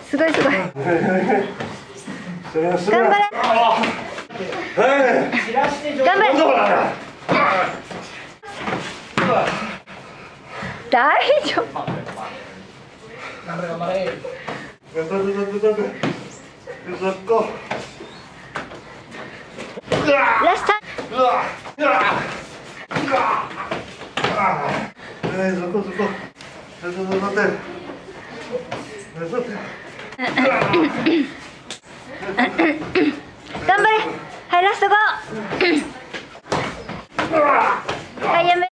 すごいすごい。頑張れ。頑張れ。大丈夫。ラスト。頑張れ。はい、ラスト5。